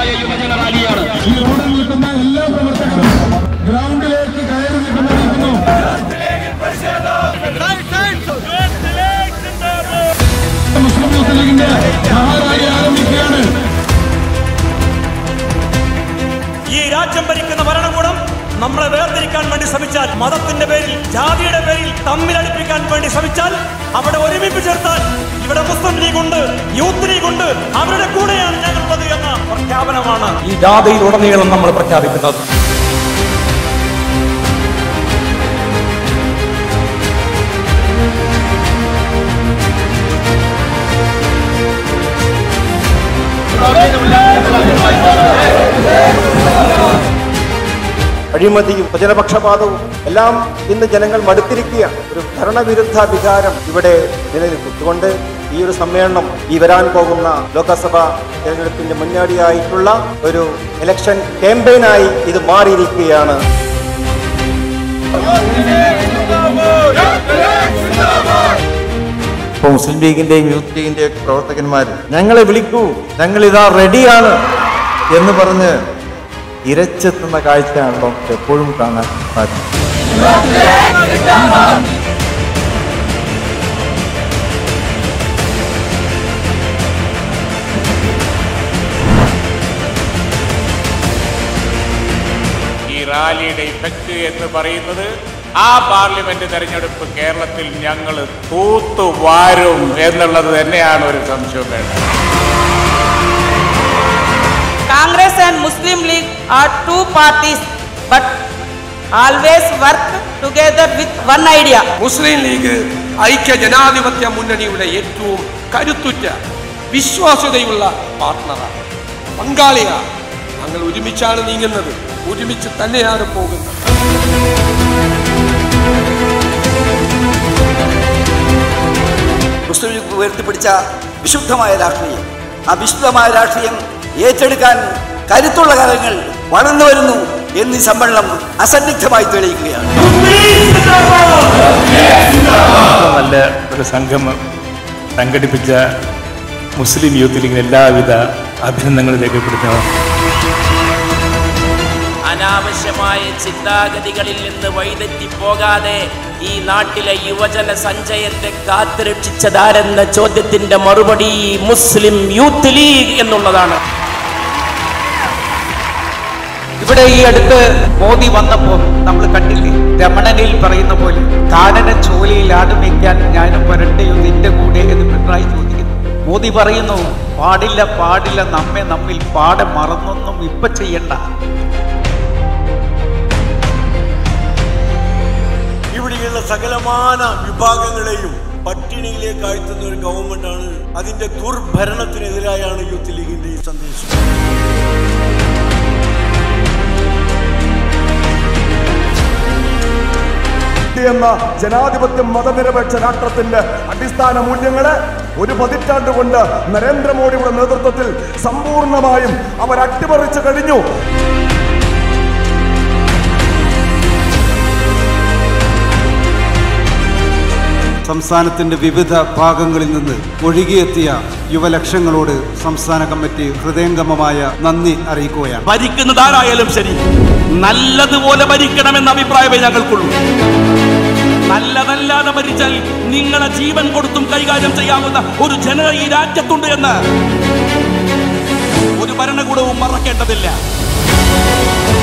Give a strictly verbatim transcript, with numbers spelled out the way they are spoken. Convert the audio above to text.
ശക്തമായ യുവജന റാലിയാണ്. ഈ റോഡിൽ നിൽക്കുന്ന എല്ലാ പ്രവർത്തകരും ഗ്രൗണ്ടിലേക്ക് കയറി നിൽക്കുന്നു. മുസ്ലിം യൂത്ത് ലീഗിന്റെ മഹാറാലി ആരംഭിക്കുകയാണ്. ഈ രാജ്യം ഭരിക്കുന്ന ഭരണകൂടം നമ്മളെ വേർതിരിക്കാൻ വേണ്ടി ശ്രമിച്ചാൽ, മതത്തിന്റെ പേരിൽ, ജാതിയുടെ പേരിൽ തമ്മിലടിപ്പിക്കാൻ വേണ്ടി ശ്രമിച്ചാൽ, അവിടെ ഒരുമിച്ച് ചേർത്താൽ ഇവിടെ മുസ്ലിം ലീഗ് ഉണ്ട്, യൂത്ത് ലീഗ് ഉണ്ട്, അവരുടെ കൂടെയാണ് ഞങ്ങളുള്ളത് എന്ന പ്രഖ്യാപനമാണ് ഈ ജാഥയിലുടനീളം നമ്മൾ പ്രഖ്യാപിക്കുന്നത്. അഴിമതിയും ജനപക്ഷപാതവും എല്ലാം ഇന്ന് ജനങ്ങൾ മടുത്തിരിക്കുകയാണ്. ഒരു ഭരണവിരുദ്ധ വികാരം ഇവിടെ നിലനിൽക്കും. അതുകൊണ്ട് ഈ ഒരു സമ്മേളനം ഈ വരാൻ പോകുന്ന ലോക്സഭാ തെരഞ്ഞെടുപ്പിന്റെ മുന്നോടിയായിട്ടുള്ള ഒരു ഇലക്ഷൻ ക്യാമ്പയിനായി ഇത് മാറിയിരിക്കുകയാണ്. ഇപ്പോൾ മുസ്ലിം ലീഗിന്റെയും യൂത്ത് ലീഗിന്റെയും പ്രവർത്തകന്മാർ ഞങ്ങളെ വിളിക്കൂ, ഞങ്ങൾ ഇതാ റെഡിയാണ് എന്ന് പറഞ്ഞ് ഇരച്ചെത്തുന്ന കാഴ്ചയാണല്ലോ എപ്പോഴും കാണാൻ സാധിക്കും. ഈ റാലിയുടെ ഇഫക്റ്റ് എന്ന് പറയുന്നത് ആ പാർലമെന്റ് തെരഞ്ഞെടുപ്പ് കേരളത്തിൽ ഞങ്ങൾ തൂത്തുവാരും എന്നുള്ളത് തന്നെയാണ്, ഒരു സംശയം വേണ്ടത്. Congress and Muslim League are two parties, but always work together with one idea. Muslim League ഐക്യ ജനാധിപത്യ മുന്നണിയുടെ ഏറ്റവും കരുത്തുറ്റ വിശ്വാസ്യതയുള്ള പാർട്ട്ണറാണ്, പങ്കാളിയാണ്. ഞങ്ങൾ ഒരുമിച്ചാണ് നീങ്ങുന്നത്, ഒരുമിച്ച് തന്നെയാണ് പോകുന്നത്. മുസ്ലിം ലീഗ് ഉയർത്തിപ്പിടിച്ച വിശുദ്ധമായ രാഷ്ട്രീയം, ആ വിശുദ്ധമായ രാഷ്ട്രീയം ഏറ്റെടുക്കാൻ കരുത്തുള്ള കാര്യങ്ങൾ വളർന്നു വരുന്നു എന്നീ സമ്മേളനം അസന്നിഗ്ധമായി തെളിയിക്കുകയാണ്. നല്ല ഒരു സംഗമം സംഘടിപ്പിച്ച മുസ്ലിം യൂത്ത് ലീഗിന് എല്ലാവിധ അഭിനന്ദനങ്ങളും രേഖപ്പെടുത്തുന്നു. അനാവശ്യമായ ചിന്താഗതികളിൽ നിന്ന് വഴിതെറ്റി പോകാതെ ഈ നാട്ടിലെ യുവജന സഞ്ചയത്തെ കാത്തുരക്ഷിച്ചതാരെന്ന ചോദ്യത്തിന്റെ മറുപടി മുസ്ലിം യൂത്ത് ലീഗ് എന്നുള്ളതാണ്. ഇവിടെ ഈ അടുത്ത് മോദി വന്നപ്പോൾ നമ്മൾ കണ്ടില്ലേ, രമണനിൽ പറയുന്ന പോലെ കാനന ചോലയിൽ ആടുമയ്ക്കാൻ ഞാനും വരട്ടെയോ നിന്റെ കൂടെ എന്ന് പിണറായി ചോദിക്കുന്നു. മോദി പറയുന്നു, പാടില്ല പാടില്ല, നമ്മെ നമ്മിൽ പാടെ മറന്നൊന്നും ഇപ്പൊ ചെയ്യണ്ട. ഇവിടെയുള്ള സകലമാന വിഭാഗങ്ങളെയും പട്ടിണിയിലേക്ക് ആഴ്ത്തുന്ന ഒരു ഗവൺമെന്റാണ്. അതിന്റെ ദുർഭരണത്തിനെതിരായാണ് യൂത്ത് ലീഗിന്റെ ഈ സന്ദേശം. എന്ന ജനാധിപത്യ മതനിരപേക്ഷ രാഷ്ട്രത്തിന്റെ അടിസ്ഥാന മൂല്യങ്ങളെ ഒരു പതിറ്റാണ്ട് കൊണ്ട് നരേന്ദ്രമോദിയുടെ നേതൃത്വത്തിൽ സമ്പൂർണമായും അവർ അട്ടിമറിച്ചു കഴിഞ്ഞു. സംസ്ഥാനത്തിന്റെ വിവിധ ഭാഗങ്ങളിൽ നിന്ന് ഒഴുകിയെത്തിയ യുവലക്ഷങ്ങളോട് സംസ്ഥാന കമ്മിറ്റി ഹൃദയംഗമമായ നന്ദി അറിയിക്കുകയാണ്. ഭരിക്കുന്നതാരായാലും ശരി, നല്ലതുപോലെ ഭരിക്കണമെന്ന അഭിപ്രായമേ ഞങ്ങൾക്കുള്ളൂ. നല്ലതല്ലാതെ ഭരിച്ചാൽ നിങ്ങളെ ജീവൻ കൊടുത്തും കൈകാര്യം ചെയ്യാവുന്ന ഒരു ജനത ഈ രാജ്യത്തുണ്ട് എന്ന് ഒരു ഭരണകൂടവും മറക്കേണ്ടതില്ല.